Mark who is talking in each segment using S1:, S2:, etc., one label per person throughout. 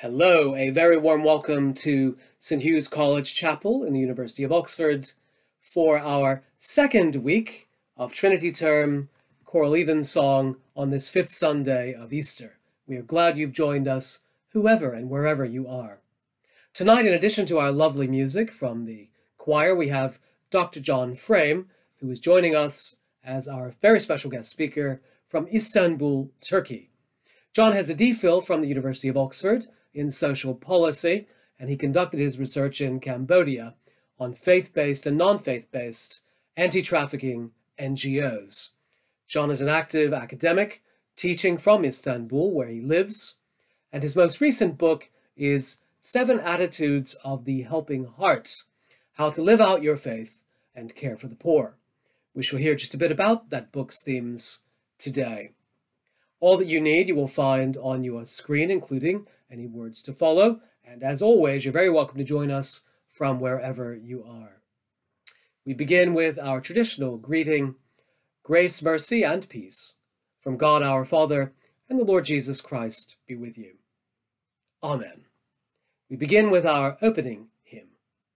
S1: Hello, a very warm welcome to St. Hugh's College Chapel in the University of Oxford for our second week of Trinity Term Choral Evensong on this fifth Sunday of Easter. We are glad you've joined us, whoever and wherever you are. Tonight, in addition to our lovely music from the choir, we have Dr. John Frame, who is joining us as our very special guest speaker from Istanbul, Turkey. John has a DPhil from the University of Oxford in social policy, and he conducted his research in Cambodia on faith-based and non-faith-based anti-trafficking NGOs. John is an active academic, teaching from Istanbul, where he lives, and his most recent book is 7 Attitudes of the Helping Heart, How to Live Out Your Faith and Care for the Poor. We shall hear just a bit about that book's themes today. All that you need you will find on your screen, including any words to follow. And as always, you're very welcome to join us from wherever you are. We begin with our traditional greeting, grace, mercy, and peace from God our Father and the Lord Jesus Christ be with you. Amen. We begin with our opening hymn.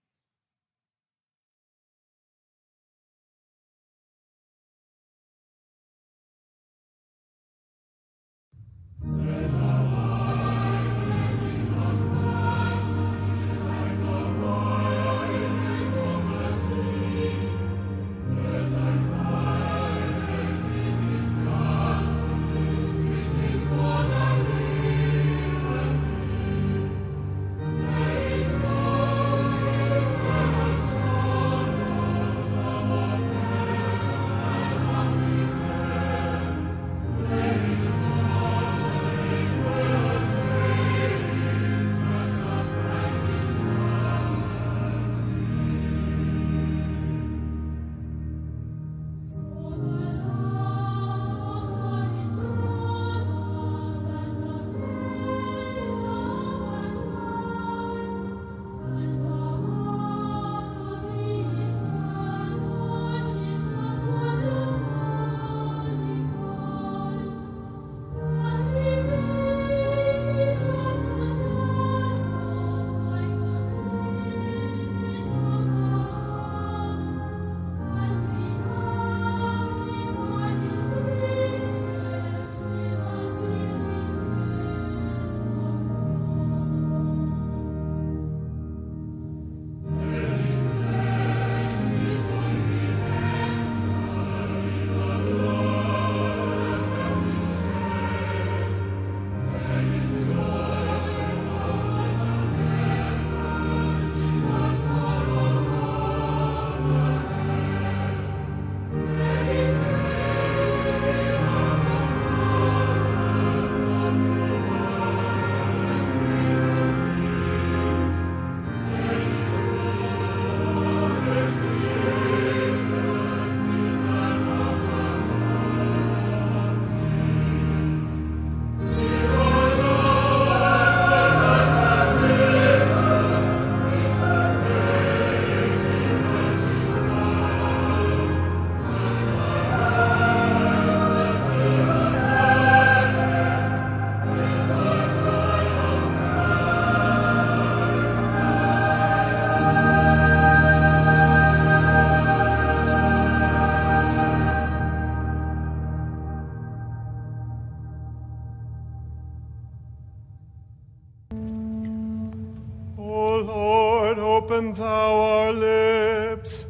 S2: Open thou our lips.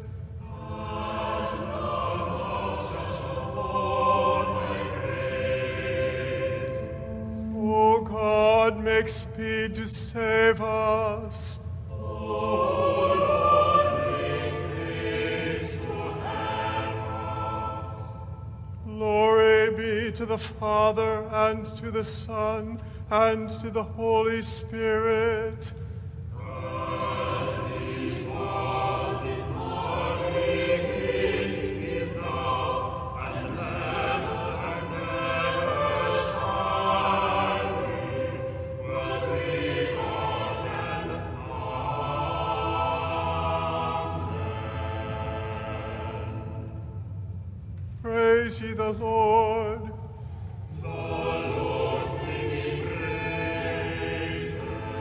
S2: O God, make speed to save us. O Lord, make haste to help us. Glory be to the Father, and to the Son, and to the Holy Spirit. Praise ye the Lord. The Lord may be praised.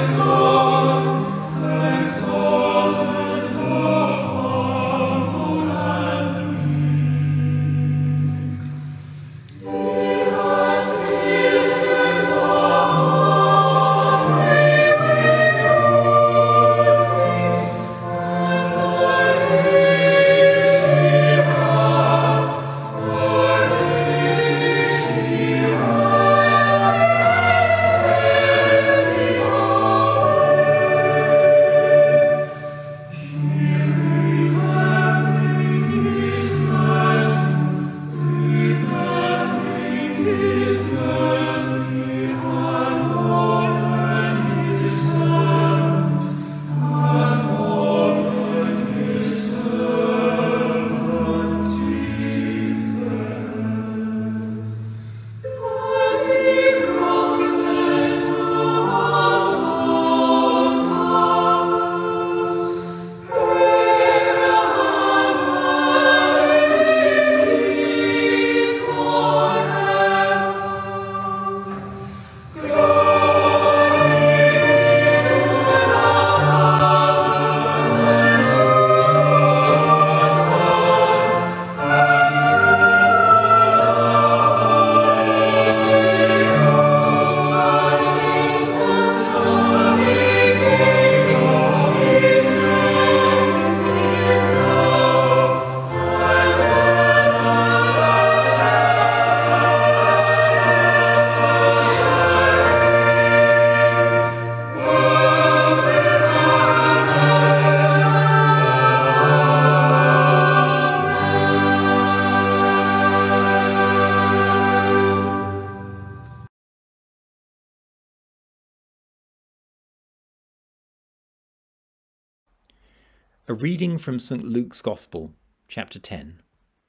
S3: A reading from St. Luke's Gospel, chapter 10.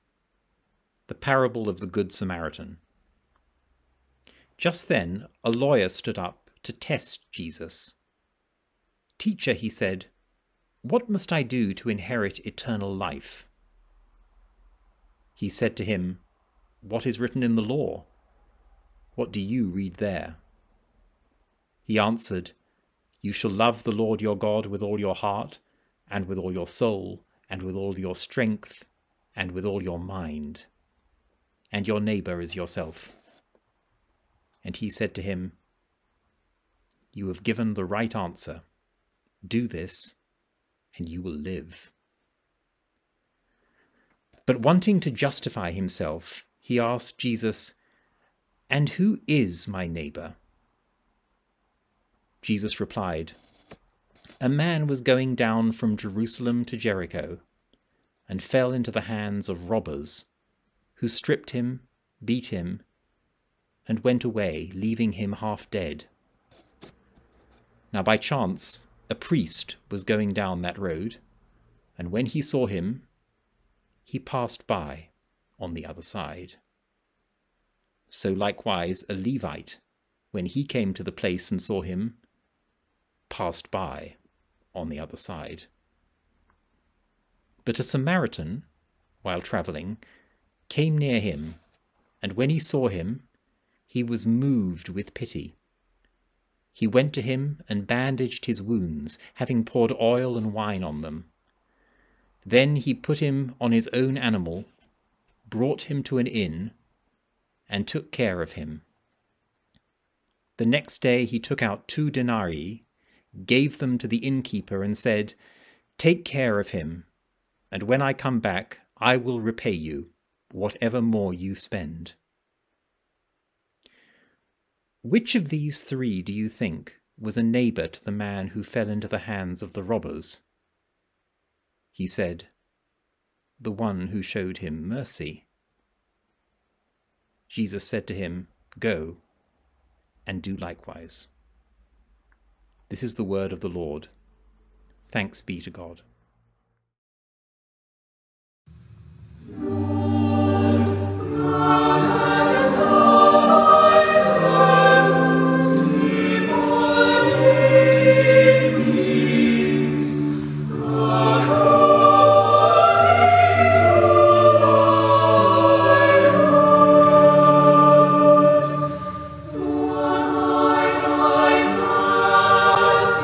S3: The parable of the Good Samaritan. Just then, a lawyer stood up to test Jesus. "Teacher," he said, "what must I do to inherit eternal life?" He said to him, "What is written in the law? What do you read there?" He answered, "You shall love the Lord your God with all your heart, and with all your soul, and with all your strength, and with all your mind, and your neighbour as yourself." And he said to him, "You have given the right answer. Do this, and you will live." But wanting to justify himself, he asked Jesus, "And who is my neighbour?" Jesus replied, "A man was going down from Jerusalem to Jericho, and fell into the hands of robbers, who stripped him, beat him, and went away, leaving him half dead. Now by chance a priest was going down that road, and when he saw him, he passed by on the other side. So likewise a Levite, when he came to the place and saw him, passed by on the other side. But a Samaritan, while travelling, came near him, and when he saw him, he was moved with pity. He went to him and bandaged his wounds, having poured oil and wine on them. Then he put him on his own animal, brought him to an inn, and took care of him. The next day he took out 2 denarii, gave them to the innkeeper, and said, 'Take care of him, and when I come back, I will repay you whatever more you spend.' Which of these 3 do you think was a neighbour to the man who fell into the hands of the robbers?" He said, "The one who showed him mercy." Jesus said to him, "Go, and do likewise." This is the word of the Lord. Thanks be to God.
S2: Us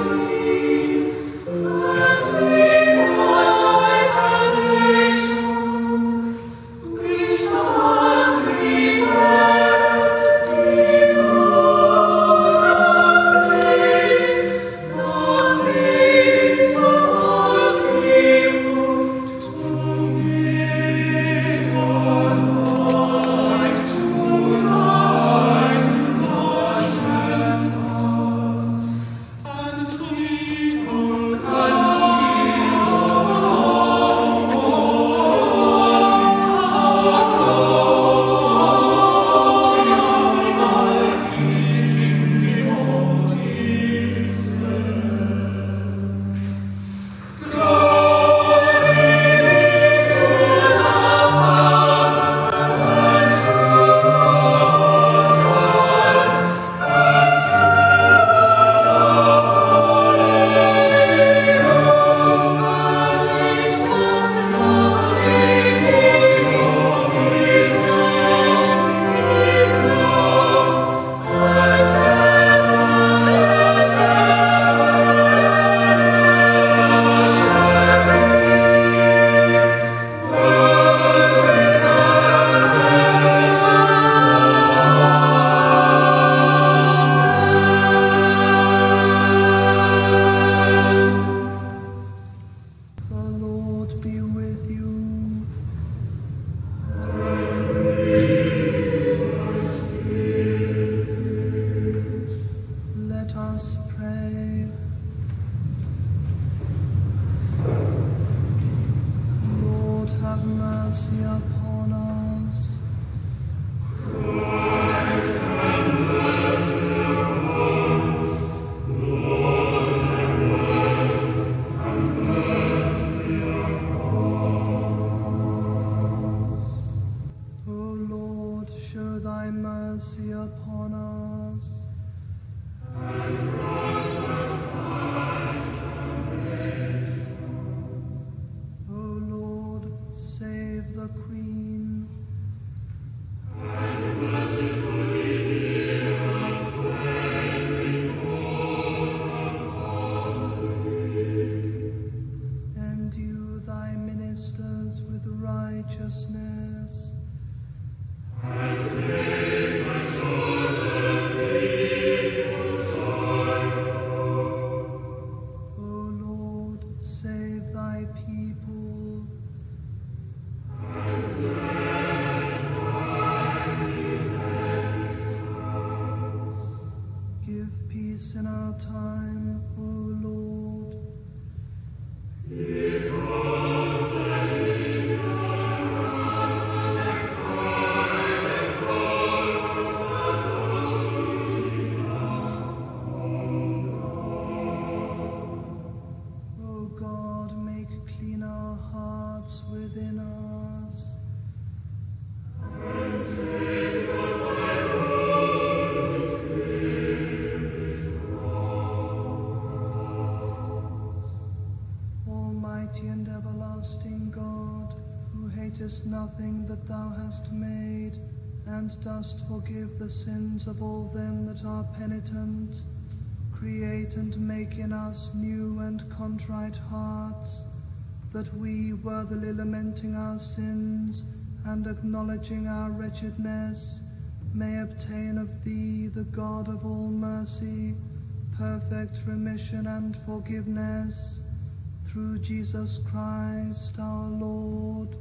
S4: us pray. Lord, have mercy upon us.
S2: Christ, have mercy upon us. Lord, have mercy upon us.
S4: O Lord, show thy mercy upon us.
S2: And grant us thy salvation.
S4: O Lord, save the Queen.
S2: And mercifully hear us when we call upon thee.
S4: Endue thy ministers with righteousness.
S2: And make thy chosen people joyful.
S4: O Lord, save thy people.
S2: And bless thy inheritance.
S4: Give peace in our time, O Lord.
S2: Because that is thy wrath that fighteth for us as only
S4: O God, make clean our hearts within us.
S2: and take us thy Holy Spirit from us.
S4: Almighty and everlasting God, who hatest nothing that thou hast made, and dost forgive the sins of all them that are penitent, create and make in us new and contrite hearts, that we, worthily lamenting our sins and acknowledging our wretchedness, may obtain of thee, the God of all mercy, perfect remission and forgiveness, through Jesus Christ our Lord.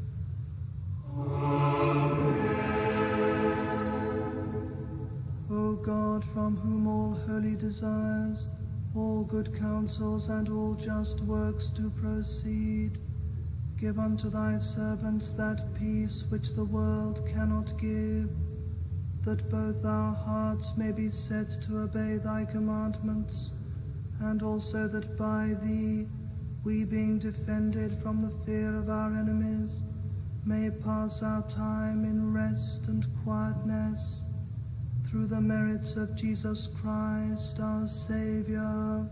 S4: O God, from whom all holy desires, all good counsels, and all just works do proceed, give unto thy servants that peace which the world cannot give, that both our hearts may be set to obey thy commandments, and also that by thee, we being defended from the fear of our enemies, may pass our time in rest and quietness, through the merits of Jesus Christ our Saviour.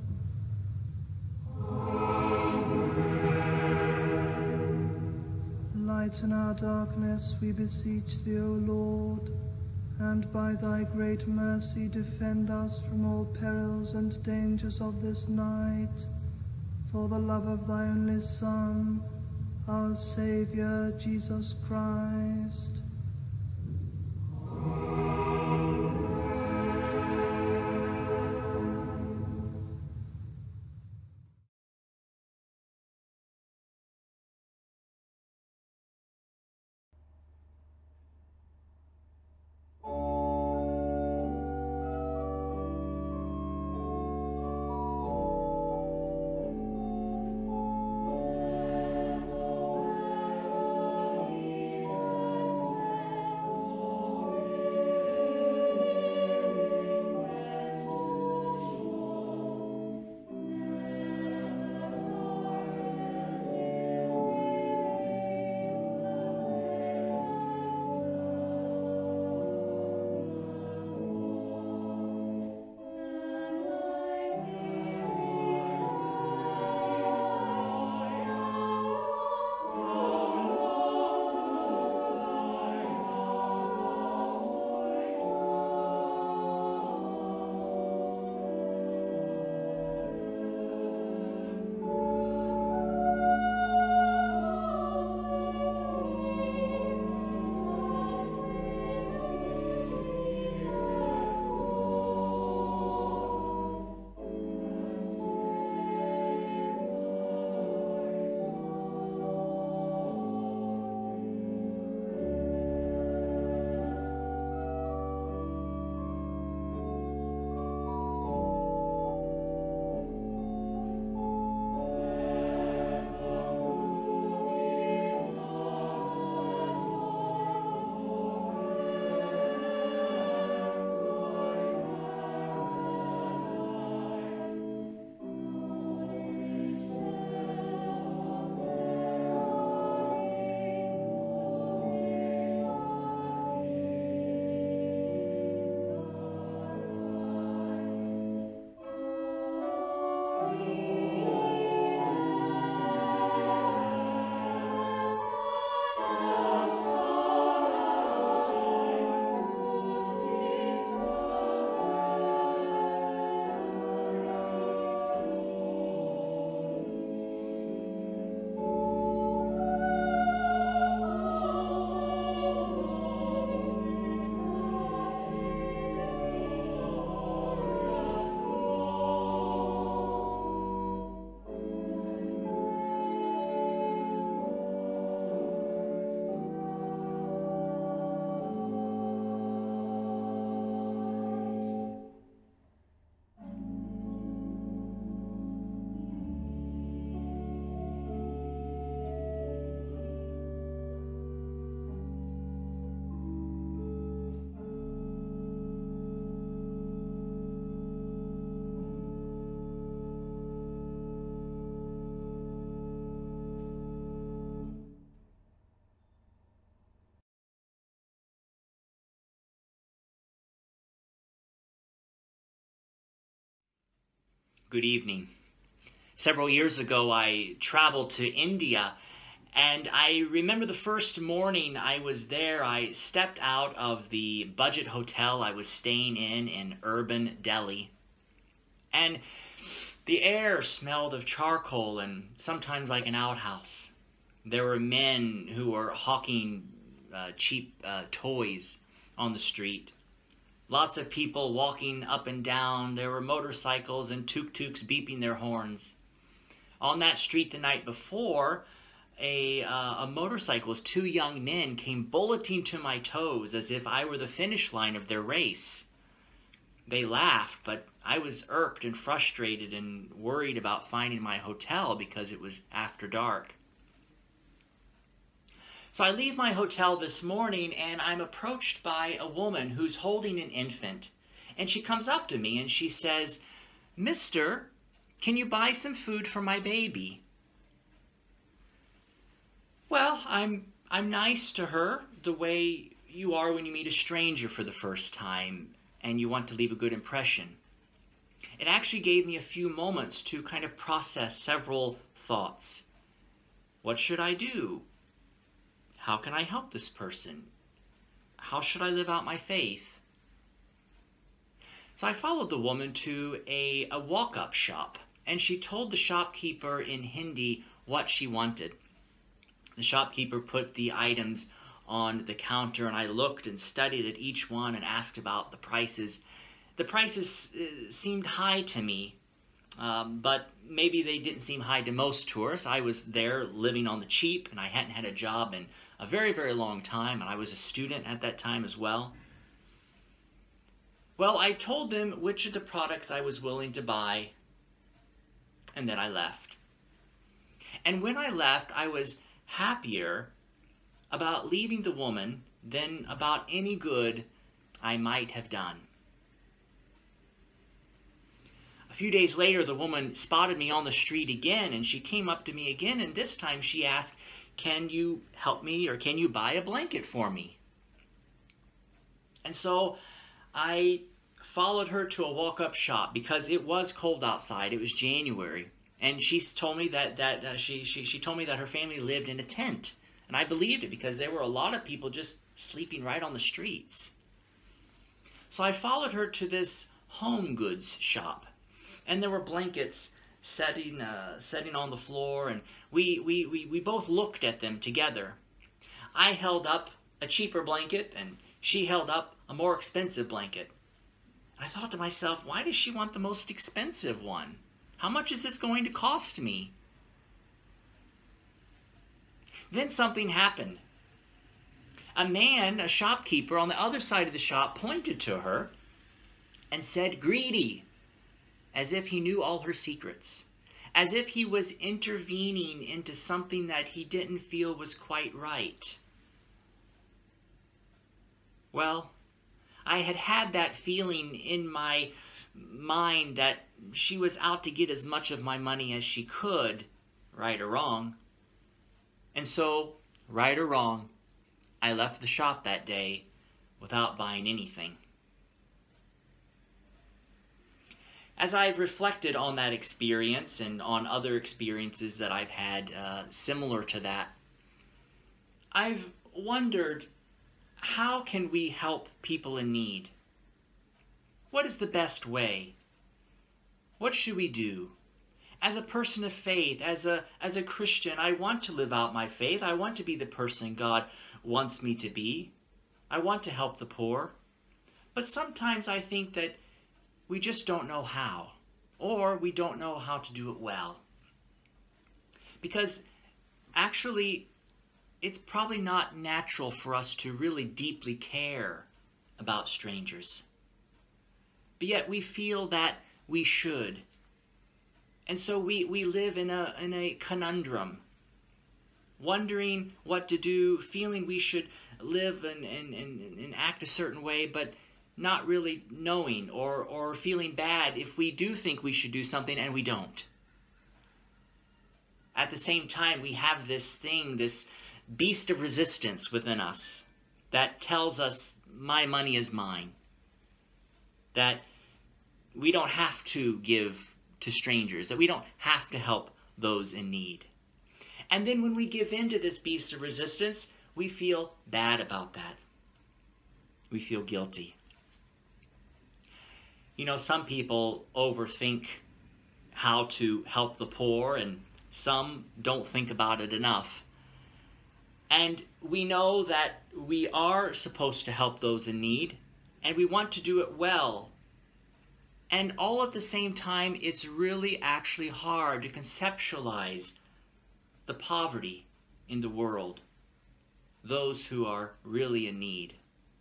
S4: Lighten our darkness, we beseech thee, O Lord, and by thy great mercy defend us from all perils and dangers of this night, for the love of thy only Son, our Saviour, Jesus Christ.
S5: Good evening. Several years ago, I traveled to India, and I remember the first morning I was there, I stepped out of the budget hotel I was staying in urban Delhi, and the air smelled of charcoal and sometimes like an outhouse. There were men who were hawking cheap toys on the street. Lots of people walking up and down. There were motorcycles and tuk-tuks beeping their horns. On that street the night before, a motorcycle with two young men came bulleting to my toes as if I were the finish line of their race. They laughed, but I was irked and frustrated and worried about finding my hotel because it was after dark. So I leave my hotel this morning and I'm approached by a woman who's holding an infant. And she comes up to me and she says, "Mister, can you buy some food for my baby?" Well, I'm nice to her the way you are when you meet a stranger for the first time and you want to leave a good impression. It actually gave me a few moments to kind of process several thoughts. What should I do? How can I help this person? How should I live out my faith? So I followed the woman to a walk-up shop, and she told the shopkeeper in Hindi what she wanted. The shopkeeper put the items on the counter, and I looked and studied at each one and asked about the prices. The prices seemed high to me, but maybe they didn't seem high to most tourists. I was there living on the cheap, and I hadn't had a job in a very, very long time, and I was a student at that time as well. Well, I told them which of the products I was willing to buy, and then I left. And when I left, I was happier about leaving the woman than about any good I might have done. A few days later, the woman spotted me on the street again, and she came up to me again, and this time she asked, "Can you help me, or can you buy a blanket for me?" And so I followed her to a walk-up shop because it was cold outside. It was January, and she told me she told me that her family lived in a tent, and I believed it because there were a lot of people just sleeping right on the streets. So I followed her to this home goods shop, and there were blankets setting on the floor, and we both looked at them together. I held up a cheaper blanket, and she held up a more expensive blanket. I thought to myself, why does she want the most expensive one? How much is this going to cost me? Then something happened. A man, a shopkeeper on the other side of the shop, pointed to her and said, "Greedy," as if he knew all her secrets, as if he was intervening into something that he didn't feel was quite right. Well, I had had that feeling in my mind that she was out to get as much of my money as she could, right or wrong. And so, right or wrong, I left the shop that day without buying anything. As I've reflected on that experience and on other experiences that I've had similar to that, I've wondered, how can we help people in need? What is the best way? What should we do? As a person of faith, as a Christian, I want to live out my faith. I want to be the person God wants me to be. I want to help the poor. But sometimes I think that we just don't know how, or we don't know how to do it well. Because actually, it's probably not natural for us to really deeply care about strangers. But yet we feel that we should. And so we live in a conundrum, wondering what to do, feeling we should live and act a certain way, but not really knowing or feeling bad if we do think we should do something and we don't. At the same time, we have this thing, this beast of resistance within us that tells us, my money is mine. That we don't have to give to strangers, that we don't have to help those in need. And then when we give in to this beast of resistance, we feel bad about that. We feel guilty. You know, some people overthink how to help the poor, and some don't think about it enough. And we know that we are supposed to help those in need, and we want to do it well. And all at the same time, it's really actually hard to conceptualize the poverty in the world, those who are really in need.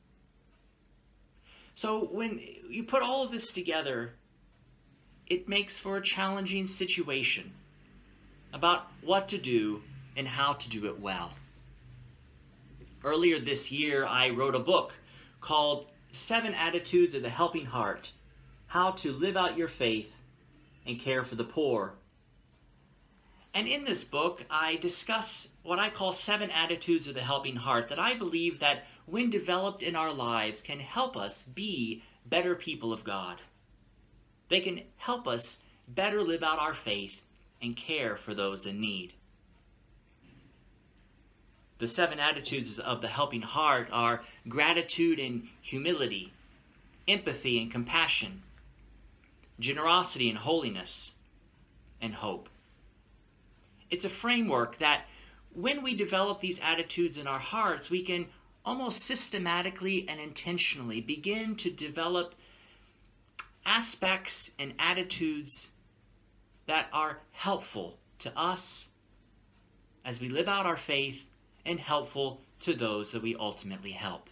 S5: So when you put all of this together, it makes for a challenging situation about what to do and how to do it well. Earlier this year, I wrote a book called 7 Attitudes of the Helping Heart: How to Live Out Your Faith and Care for the Poor. And in this book, I discuss what I call 7 attitudes of the helping heart that I believe that, when developed in our lives, can help us be better people of God. They can help us better live out our faith and care for those in need. The 7 attitudes of the helping heart are gratitude and humility, empathy and compassion, generosity and holiness, and hope. It's a framework that, when we develop these attitudes in our hearts, we can almost systematically and intentionally begin to develop aspects and attitudes that are helpful to us as we live out our faith and helpful to those that we ultimately help.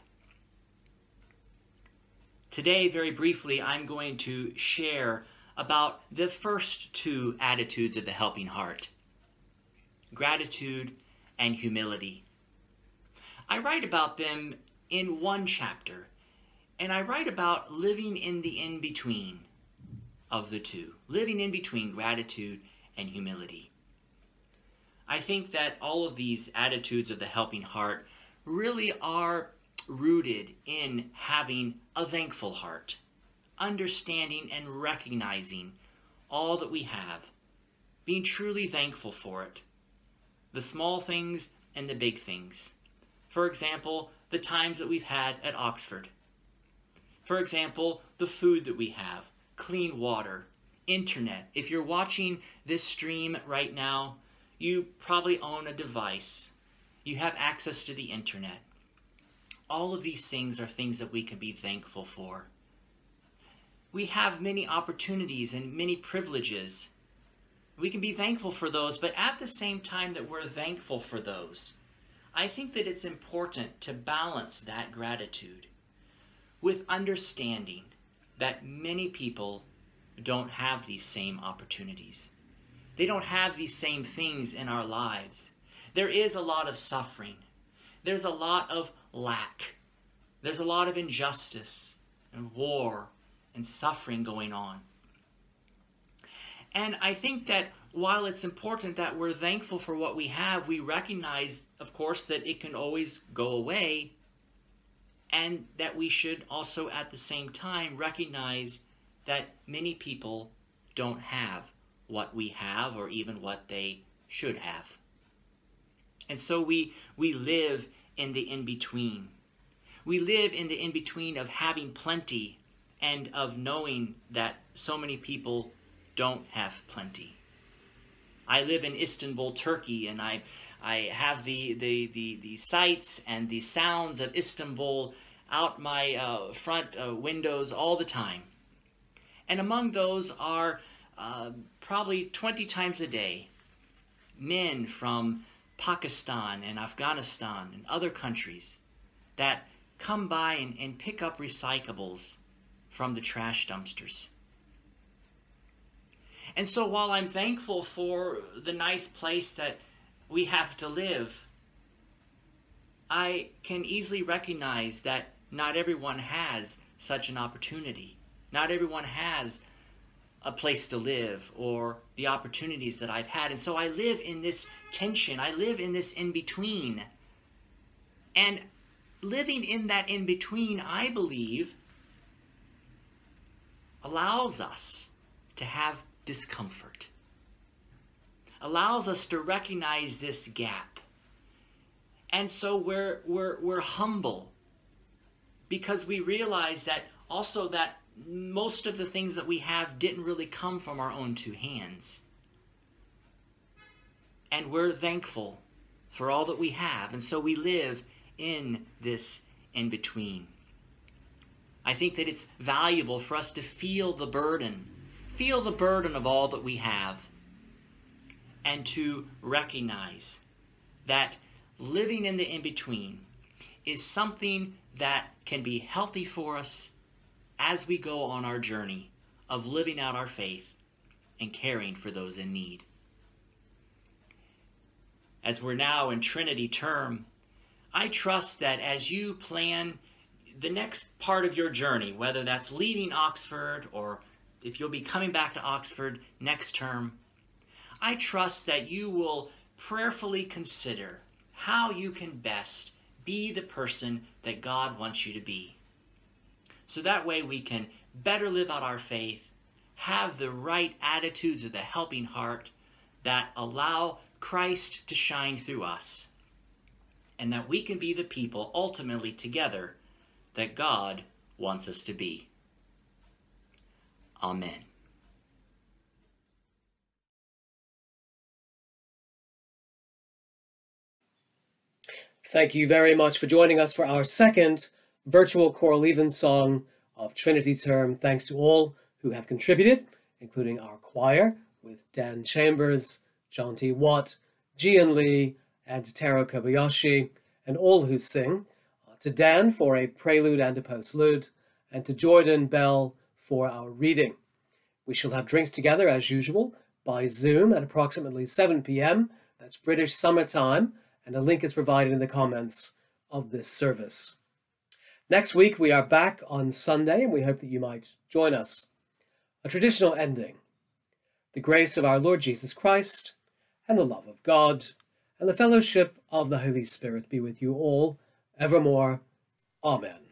S5: Today, very briefly, I'm going to share about the first 2 attitudes of the helping heart: gratitude and humility. I write about them in one chapter, and I write about living in the in-between of the two, living in between gratitude and humility. I think that all of these attitudes of the helping heart really are rooted in having a thankful heart, understanding and recognizing all that we have, being truly thankful for it, the small things and the big things. For example, the times that we've had at Oxford. For example, the food that we have, clean water, internet. If you're watching this stream right now, you probably own a device. You have access to the internet. All of these things are things that we can be thankful for. We have many opportunities and many privileges. We can be thankful for those, but at the same time that we're thankful for those, I think that it's important to balance that gratitude with understanding that many people don't have these same opportunities. They don't have these same things in our lives. There is a lot of suffering. There's a lot of lack. There's a lot of injustice and war and suffering going on. And I think that while it's important that we're thankful for what we have, we recognize, of course, that it can always go away, and that we should also at the same time recognize that many people don't have what we have or even what they should have. And so we live in the in-between. We live in the in-between of having plenty and of knowing that so many people don't have plenty. I live in Istanbul, Turkey, and I have the sights and the sounds of Istanbul out my front windows all the time. And among those are probably 20 times a day, men from Pakistan and Afghanistan and other countries that come by and pick up recyclables from the trash dumpsters. And so while I'm thankful for the nice place that we have to live, I can easily recognize that not everyone has such an opportunity. Not everyone has a place to live or the opportunities that I've had. And so I live in this tension. I live in this in-between. And living in that in-between, I believe, allows us to have discomfort. Allows us to recognize this gap. And so we're humble because we realize that also that most of the things that we have didn't really come from our own two hands. And we're thankful for all that we have. And so we live in this in-between. I think that it's valuable for us to feel the burden of all that we have, and to recognize that living in the in-between is something that can be healthy for us as we go on our journey of living out our faith and caring for those in need. As we're now in Trinity term, I trust that as you plan the next part of your journey, whether that's leaving Oxford or if you'll be coming back to Oxford next term, I trust that you will prayerfully consider how you can best be the person that God wants you to be. So that way we can better live out our faith, have the right attitudes of the helping heart that allow Christ to shine through us, and that we can be the people ultimately together that God wants us to be. Amen.
S1: Thank you very much for joining us for our second virtual Choral Evensong of Trinity term. Thanks to all who have contributed, including our choir with Dan Chambers, John T. Watt, Gian Lee, and Taro Kobayashi, and all who sing. To Dan for a prelude and a postlude, and to Jordan Bell for our reading. We shall have drinks together as usual by Zoom at approximately 7 p.m. That's British summer time, and a link is provided in the comments of this service. Next week we are back on Sunday, and we hope that you might join us. A traditional ending. The grace of our Lord Jesus Christ, and the love of God, and the fellowship of the Holy Spirit be with you all evermore. Amen.